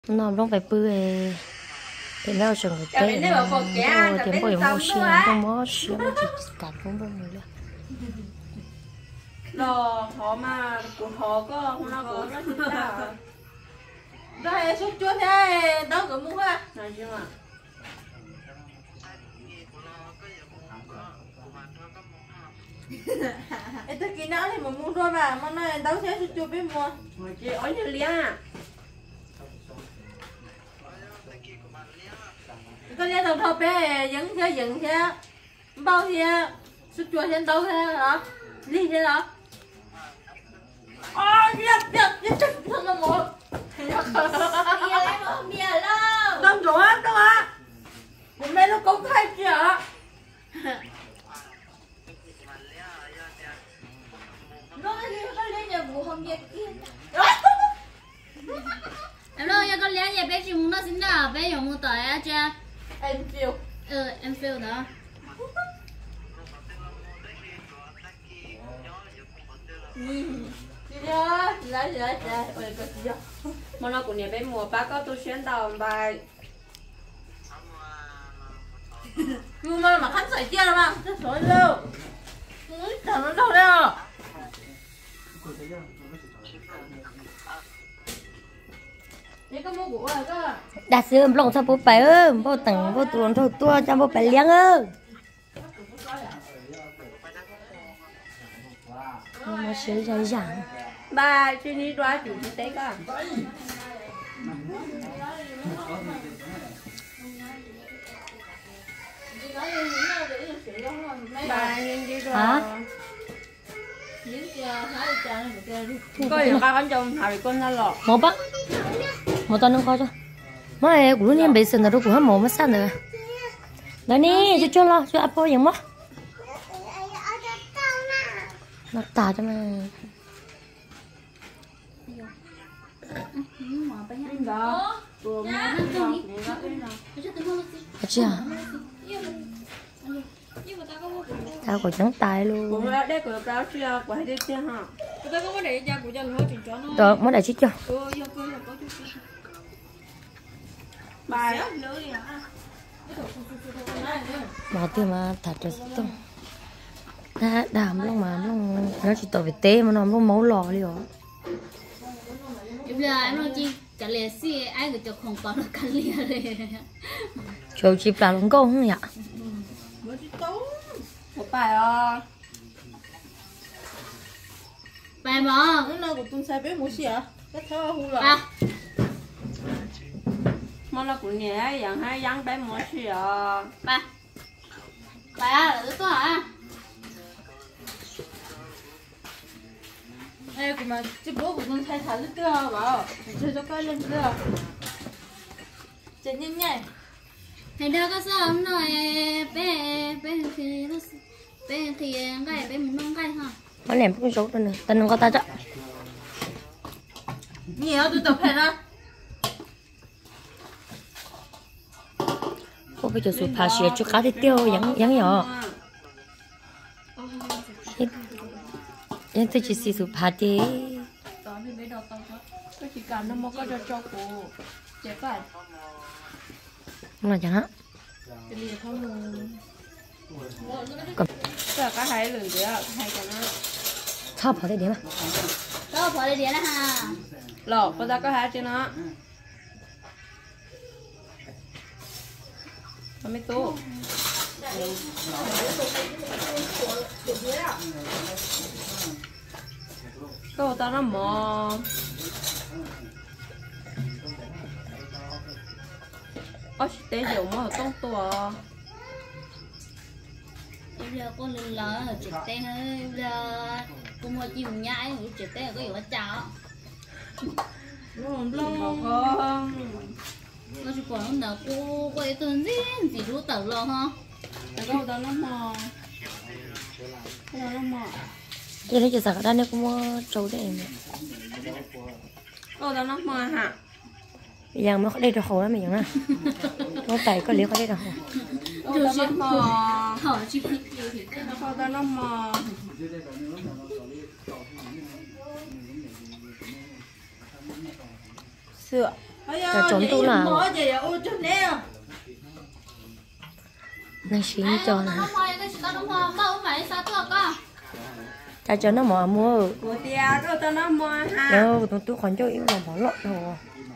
nó không phải bươi thì nó chẳng có tên nó thì bôi mua xiên không có xiên thì cả không bôi nữa rồi họ mà của họ có không nó của nó chúng ta đây số chuột thế đâu có mua à này chứ mà em tôi kỹ não thì mà mua thôi mà nói đâu thế số chuột biết mua rồi chị ở như lia có lia thầu thầu bé dẫn thế bao thế số chuột thế đâu thế hả đi thế đó giật thật là một bia đâu đâu rồi đâu á hôm nay nó công khai chưa nó lấy nhà vụ không biết em nói nhà con lấy nhà bé chỉ muốn nó xin đó bé dùng mua tỏi á cha em phiêu em phiêu đó lấy ôi cái gì mà nó cũng nhà bé mùa ba có tôi xuyên đầu bài nhưng mà khăn sợi chia mà cái sợi đâu chẳng nó đâu đâu vậy có mua của rồi cơ đặt sữa lòng sao bố phải ơi bố tặng bố tuôn thôi tua cho bố phải liếng ơi nó sẽ dễ dàng ba chuyên đi đoán chủ tế cơ ba chuyên đi đoán có gì ba con chồng hả bị con ra lọ một bác một tao nâng coi cho mỗi ngày của em bị sừng rồi của hắn mồm mất sao nữa đấy nè cho lo cho áp gì mất nó tả cho mày chưa tao còn trắng tay luôn rồi mới đại chích cho bỏ tiền mà thật rồi tung đã đảm luôn mà nó chỉ tao về té mà nó máu lò đi rồi bây giờ em nói chi cả lệ xì ai cũng cho không có được cả lệ này chiều chip là luôn công không nhỉ một bài à bài mà cái nào của tôi sai biết mua gì à cái thơ hù rồi mà nó cũng nhẹ dạng hai dáng bé mua gì à ba là tôi hả ê của mà cái bố của tôi sai thả rất cơ bảo chơi cho cái lên cơ chơi nhanh nhanh thầy đưa có sớm rồi bé thì cái bé muốn nông cái hả nó làm cái số tên này tên nó có ta chứ nhiều tôi tập hết á cô bây giờ sụp phá xịt cho cá thì tiêu giống nhỏ nhưng tôi chỉ xịt sụp phá thì tôi chỉ cảm nó mới có cho cô trẻ phải không là chẳng hạn tất cả hai lưỡi đấy hai cái nó thao bỏ đây điểm à đâu phải để điện ha lọ có ra có hai trên nó mấy tô tô tao nó mò ôi té dầu mò tông tua bây giờ con lên lỡ trực té hơi bây giờ con mua chim nhái trực té có gì mà chào nó chỉ còn nó cô quay tuần gì rú tẩu lo ha câu đó nó mò giờ nó chỉ sợ ra đây cũng mua trâu đây em câu đó nó mò hả bây giờ mới có đây được hồ lắm mình nhá nó tay có liếc có đây được hồ câu đó nó mò hỏi chị câu đó nó mò sữa Chả trốn tu nào. Mỏ gì vậy? Ôi chút nè. Này xí cho nè. Nó mò cái tao nó mò bao phải sao tôi con. Chả cho nó mỏ mua. Của tia rồi tao nó mò ha. Đâu, tôi còn cho yếu lòng bỏ lọt rồi.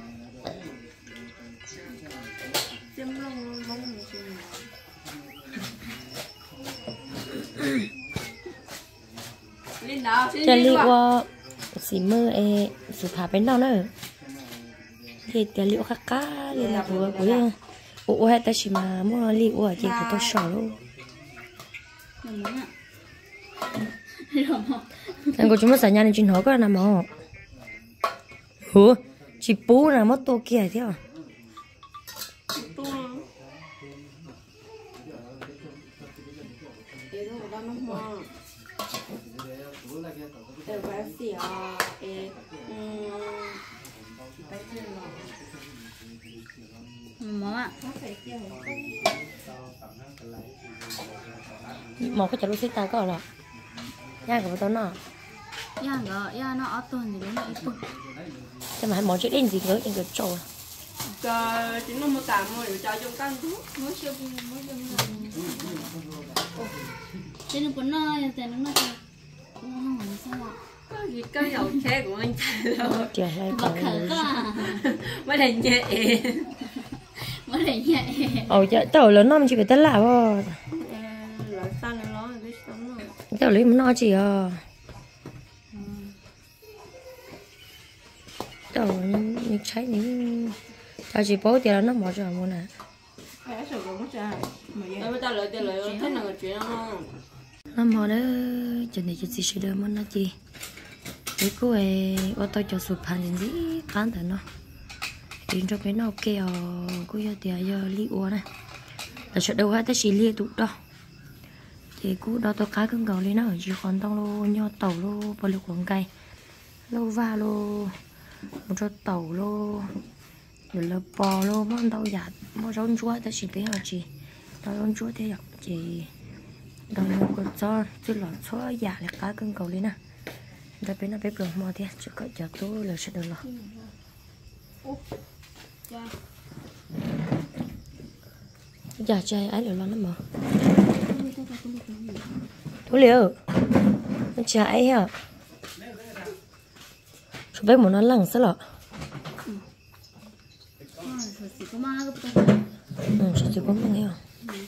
Chim lông bông gì. Linh nào xin Chả đi li qua. qua xí mơ sự thả bên nào nữa. Thì tiền liệu khác cá liền là vừa của ủa hay ta chỉ mà mua li ủa chỉ của tôi sợ luôn. Anh có chúng nó xài nhà này chuyện hỏi có nằm không? Ủa chỉ bú là mất tô kia thế à? Mỏ ạ. Một cái chả lúc ta có rồi. Nha của tôi nó. Ya nó ở tuần gì đấy ít tuần. Chứ mà món chuyện đến gì nữa anh cứ trộn. Trời, chỉ nó mua tạm mua để cho trong căn thuốc. Mới siêu mới dừng rồi. Thế nên cuốn nó thì nó không phải sao ạ. Có gì cái dầu xe của anh trời đâu. Trời ơi Bật khởi cơ à. Mới là nhẹ. Mới để nhẹ. Ồ dạ tao lớn nó chỉ phải tất lạ vô. Loại xanh này nó cái sống rồi. Tao lấy nó chỉ à. Tao như cháy ní. Tao chỉ bố tiền nó bỏ cho mua nè. Cái sầu cũng cha. Mà bây giờ lợi tiền lợi thế nào chuyện nó. Nó mò đó chuyện này chuyện gì sẽ được món nó chi. Cái cô ấy ở tôi cho sụp hành gì cán thật nó. Đến cho cái nó kêu cô giờ tiền giờ li uo này. Tại sao đâu hết ta chỉ li tụ đó. Thì cú đó tôi cá cưng cầu lên nó ở chỉ còn tông lô nho tàu lô bò lục quảng cây lô va lô một cho tàu lô rồi là bò lô món tàu giặt món rau chúa ta chỉ biết là chỉ rau chúa thế ạ chỉ đồng một cái cho chứ lọt số giả là cá cưng cầu lên nè ra bên nó bếp rồi mò thế chứ có giờ tôi là sẽ được rồi giờ chơi ấy là nó mở thú liệu nó chạy hả chú bé muốn nó lẳng sao lọ chỉ có mang nghe à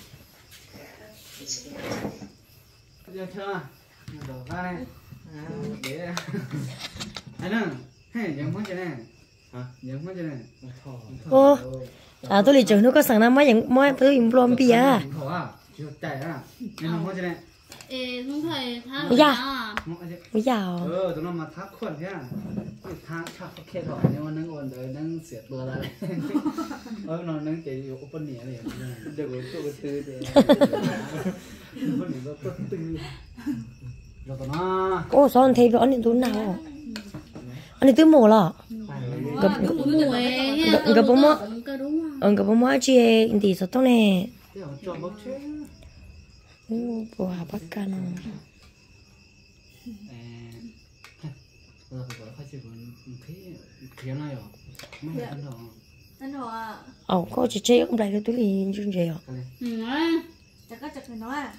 giờ chưa đổ ra đây để anh ơi nhớ món cái này hả nhớ món cái này ô à tôi liền chừng nó có sẵn năm mấy những mấy tôi im lom bia chưa chạy à nên món cái này không phải tha bây giờ tụi nó mà thác khuẩn thế à thác chắc có kẹt hỏi nhưng mà nâng ổn đời nâng xiết bờ lại nó nâng chạyอยู่ open เนี่ยเลยเดี๋ยวตัวกระตือเดี๋ยวคนนี้ก็ตัวตื้อเราตัวน้า ô sao anh thấy rõ những thứ nào anh thấy mồ là gặp bố mọ gặp bố mọ chị thì sao tao nè bố hà bắc ca nó เราไปบอกเขาจะเป็นเพี้ยนอะไรหรอไม่เห็นหรอ Anh Hòa. có chị chơi không lại được tôi liền chương trình à Chắc có chặt nó à.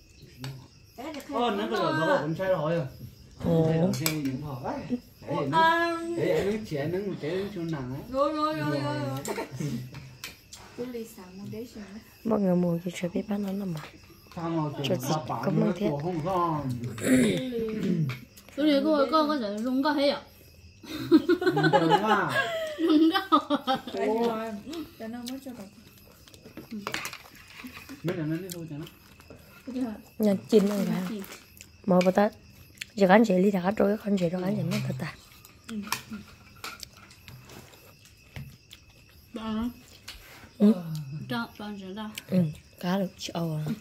nó có rồi cũng sai rồi à theo những họ để nó trẻ nó trẻ chỗ nào ấy Rồi. Tôi lì sáng một đấy chứ. mọi người mua cái chơi bếp nó nằm mà cho gì có mơ thế tôi thấy cô có thể rung có thấy ạ rung có Cho nó mới cho được. mấy lần nó đi thôi cho nó nhà chín rồi hả mà bà ta giờ anh chị đi thả trôi con chị đó anh chị nó thật à đó bạn giờ đâu cá được chị ầu à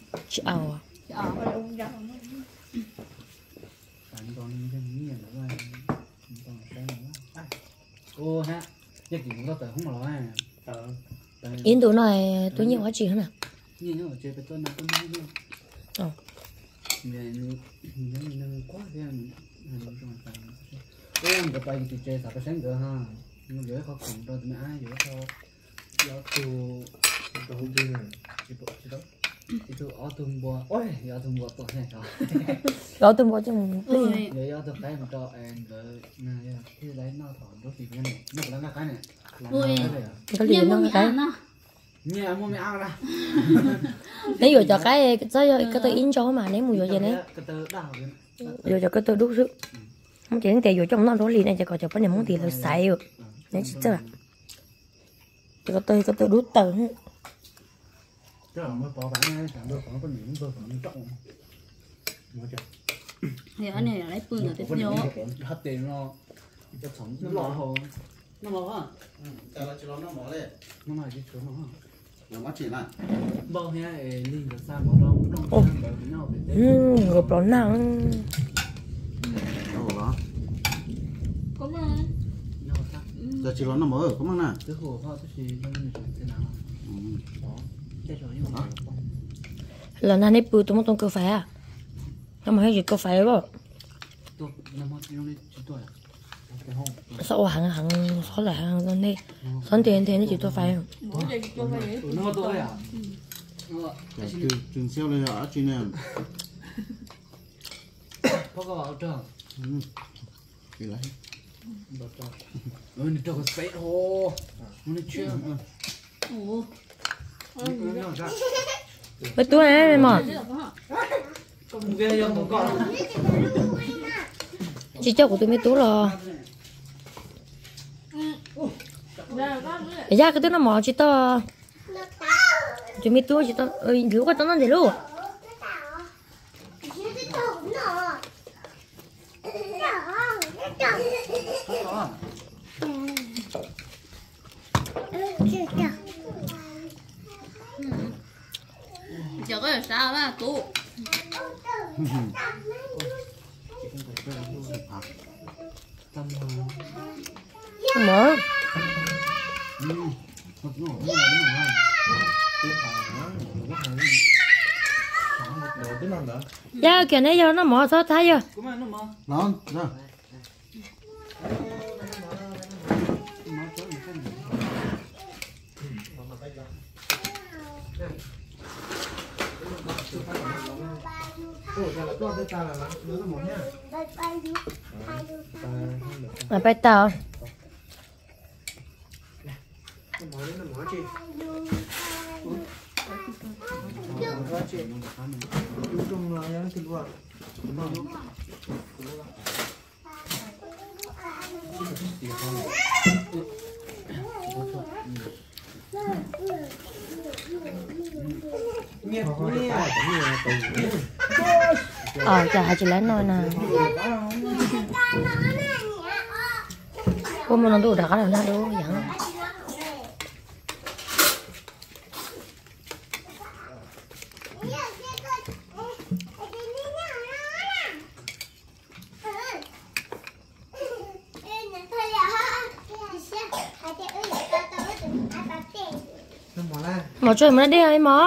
ô ha chắc gì cũng có tờ không mà nói yến tụi này tôi nhiều quá chị hả nè như nó chơi cái tôi nào tôi nói luôn nên quá thì em gặp bài thì chơi sao cái sáng nữa ha Người họ cũng đâu mà ai vậy thôi giờ tu tôi không tin này chỉ đó itu autumn bua ôi autumn bua tuh này rồi gọi tôi mua cho mình Ôi, vậy autumn cái mà cho em rồi này cái đấy nó thỏ nó thì cái này nó là cái này ôi, có gì nhưng mà nó mì cái ăn à? nhà mua mẹ ăn ra nếu rồi cho cái tôi in cho mà nếu mua rồi vậy đấy cái tơ đào rồi cho cái tôi đút sức không chỉ tiền rồi trong nó đó liền này cho coi cho cái này món tiền là xài rồi đấy chứ là cho cái tôi đút tờ chứ là mới bỏ bán này chẳng được có con miếng vừa còn trọng nói cho Thì anh này là lấy phương rồi tiếp theo. hết tiền nó cái sống nó lọ hồ nó lọ à tại là chỉ nó mỏ đấy nó mà chỉ chỗ nó nó mắt chỉ là bao nhiêu linh cái sao mà nó bởi vì nó bị ngộp lón nặng đâu đó Có mà. nó sao giờ chỉ nó mở có mang nè cái hồ họ cái gì nó như thế nào đó cái rồi như vậy là nó nếp bự tôi muốn tông cơ phải à nó mà hay gì cơ phải rồi tôi nó mất nó đi chỉ tôi cái hôm sao hàng số là hàng này số tiền thì nó chỉ tôi phải nó tôi à trường siêu lên ở trên này có vào trường thì lấy vào trường nó cho cái space hồ nó chưa Ồ. mấy túi này mà không ghê đâu một con chỉ cho của tôi mấy túi rồi ra cái túi nó mỏ chỉ to chỉ mấy túi chỉ to lúc cái nó gì luôn Giờ có sao là tú. mở ra kìa nãy giờ nó mỏ sao thấy chưa đó ra mà bay tàu chả chỉ lấy nói nè cô muốn nó đủ đã là nó đủ chẳng mà chơi mà đi hay mà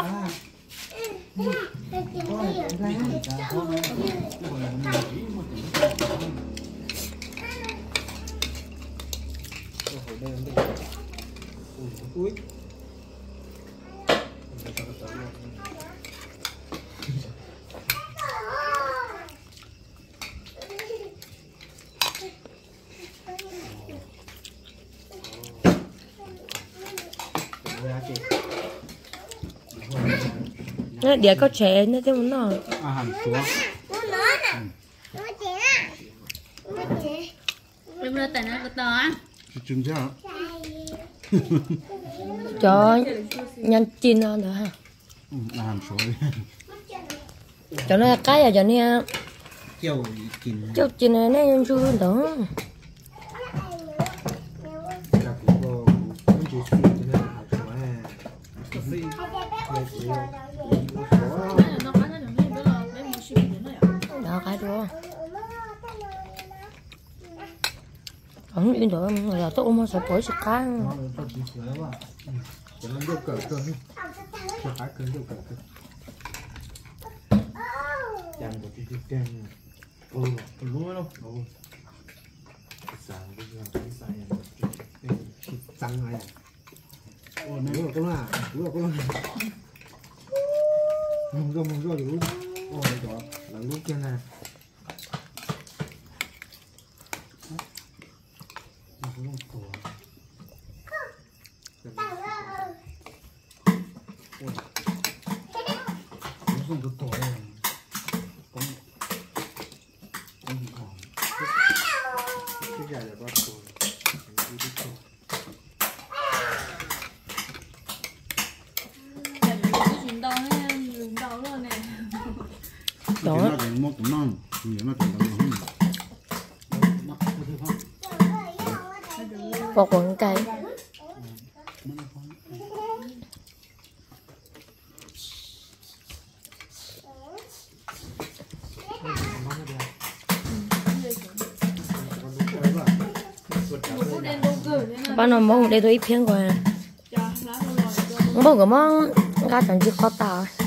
để có trẻ nữa chứ muốn nó hẳn xuống Em ra tại nó có to á. chừng chứ hả cho nhân chín nó nữa ha hẳn xuống cho nó cái à cho nó kêu chín chút chín này nó nhân chú đó là cũng có cũng chỉ suy cho nên là chỗ này Nó có nó đừng biết là cái mua ship đến rồi. đó cái đó không yên rồi là tôi ôm sẽ bổi sẽ cá nó chỉ sửa quá cho nó được cỡ cơ cho cái cứng được cỡ cơ chẳng có cái kem đúng không sáng bây giờ cái sai trắng này đúng rồi mùng rô đúng ôi đó là lúc kia này không được tuổi có cái gà là bao tuổi Chuyển đầu hay dùng đầu luôn này. đó một tấm non nhiều nó tấm non bọc quần cây bạn nào mong để tôi ít phiên qua Cho lá luôn rồi. không bao giờ mong ra chẳng chỉ có tao